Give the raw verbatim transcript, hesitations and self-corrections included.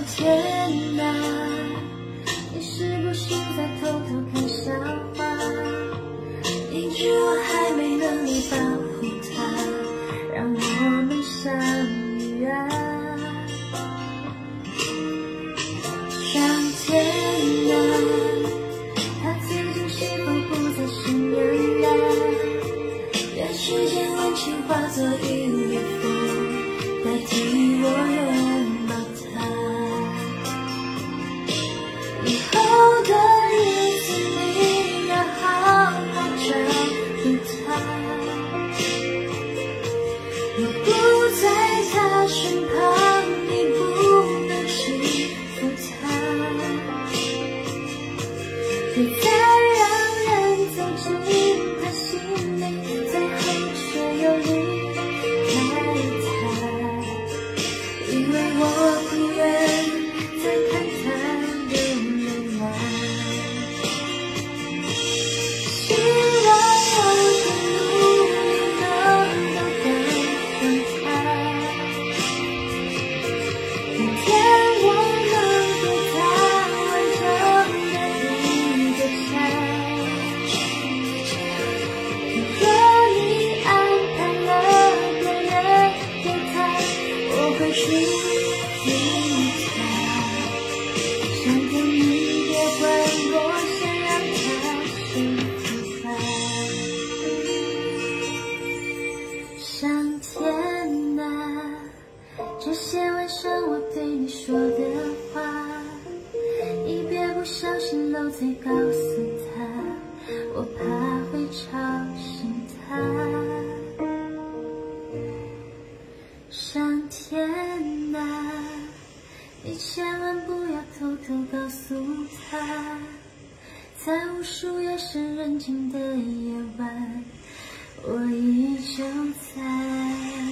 天哪，你是不是在偷偷看笑话？明知我还没能力保护它，让我们相遇啊！上天啊，他最近是否不在身边啊？愿世间温情化作雨与风，代替我拥抱他。以后的日子你要好好照顾他，若不在他身旁，你不能欺负他。别再让人走进他心里，最后却又离开他，因为我不愿再看他流泪啊。希望我的努力能够感动他，明天我能给他完整的一个家。如果你安排了别人给他，我会去理他。上天你别怪我，想让他幸福吧。上天啊，这些晚上我对你说的话，你别不小心漏嘴告诉他，我怕会吵醒他。上天啊，你千万不要偷偷告诉他，在无数夜深人静的夜晚，我依旧在。